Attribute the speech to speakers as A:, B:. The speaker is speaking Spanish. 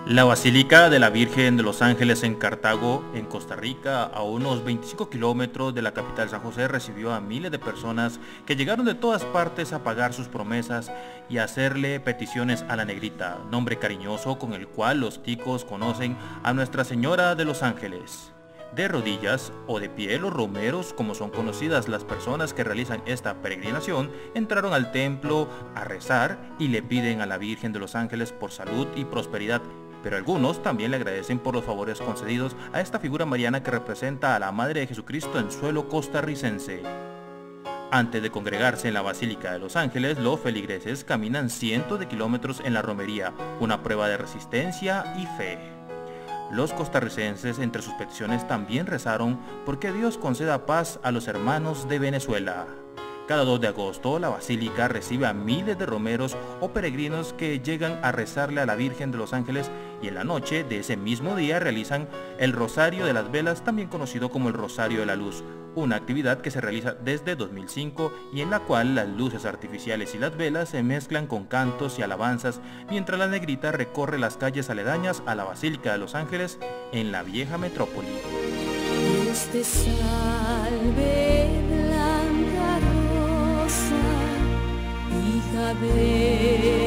A: La Basílica de la Virgen de los Ángeles en Cartago, en Costa Rica, a unos 25 kilómetros de la capital San José, recibió a miles de personas que llegaron de todas partes a pagar sus promesas y a hacerle peticiones a la Negrita, nombre cariñoso con el cual los ticos conocen a Nuestra Señora de los Ángeles. De rodillas o de pie, los romeros, como son conocidas las personas que realizan esta peregrinación, entraron al templo a rezar y le piden a la Virgen de los Ángeles por salud y prosperidad. Pero algunos también le agradecen por los favores concedidos a esta figura mariana que representa a la Madre de Jesucristo en suelo costarricense. Antes de congregarse en la Basílica de los Ángeles, los feligreses caminan cientos de kilómetros en la romería, una prueba de resistencia y fe. Los costarricenses entre sus peticiones también rezaron porque Dios conceda paz a los hermanos de Venezuela. Cada 2 de agosto, la Basílica recibe a miles de romeros o peregrinos que llegan a rezarle a la Virgen de los Ángeles y en la noche de ese mismo día realizan el Rosario de las Velas, también conocido como el Rosario de la Luz, una actividad que se realiza desde 2005 y en la cual las luces artificiales y las velas se mezclan con cantos y alabanzas mientras la Negrita recorre las calles aledañas a la Basílica de los Ángeles en la vieja metrópoli.
B: Dios te salve, blanca rosa, hija de